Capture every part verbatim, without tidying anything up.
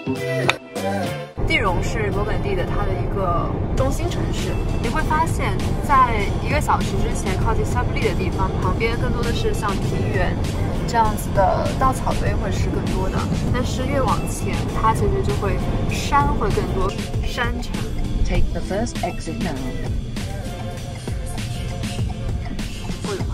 地荣是勃艮第的它的一个中心城市，你会发现在一个小时之前靠近塞布利的地方，旁边更多的是像平原这样子的稻草堆会是更多的，但是越往前它其实就会山会更多，山城。 Take the first exit now. 会吗？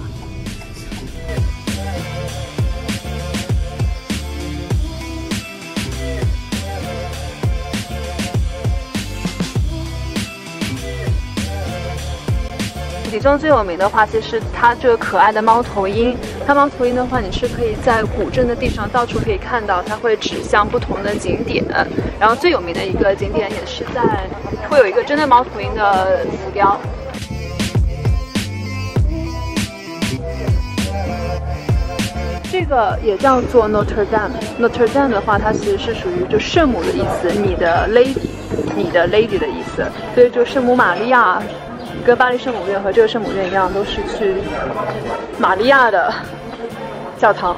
其中最有名的话，其实它这个可爱的猫头鹰。它猫头鹰的话，你是可以在古镇的地上到处可以看到，它会指向不同的景点。然后最有名的一个景点也是在会有一个真的猫头鹰的浮雕。这个也叫做 Notre Dame。Notre Dame 的话，它其实是属于就圣母的意思，你的 Lady， 你的 Lady 的意思。所以就圣母玛利亚。跟巴黎圣母院和这个圣母院一样，都是去玛利亚的教堂。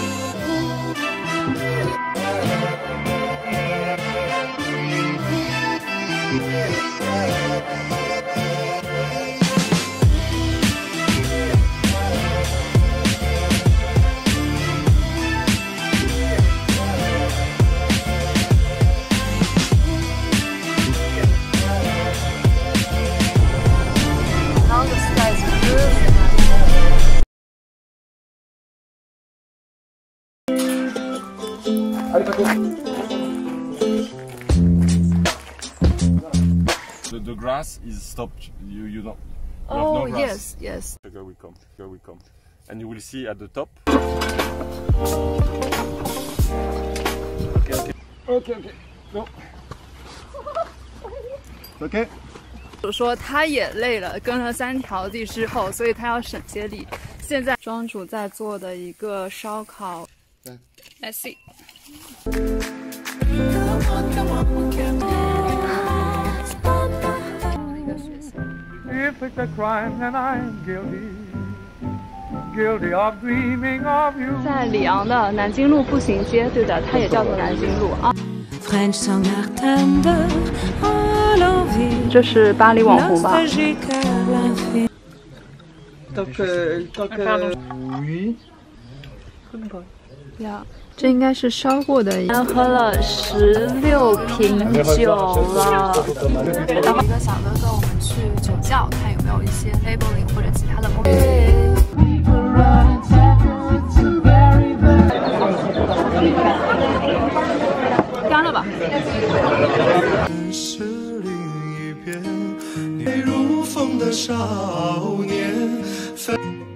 The, the grass is stopped. You you don't. You Oh have no grass. yes, yes. Here we come. Here we come. And you will see at the top. Okay, okay. Okay, okay. No. Okay. 说他也累了，跟了三条地之后，所以他要省些力。现在庄主在做的一个烧烤 ，I see。一个学校。 If it's a crime, then I'm guilty, guilty of dreaming of you. 在里昂的南京路步行街，对的，它也叫做南京路啊。这是巴黎网红吧？呀，这应该是烧过的。喝了十六瓶酒了。然后一个小哥跟我们去酒窖，看有没有一些 labeling 或者其他的目的。干了吧。 是另一边，你如风的少年。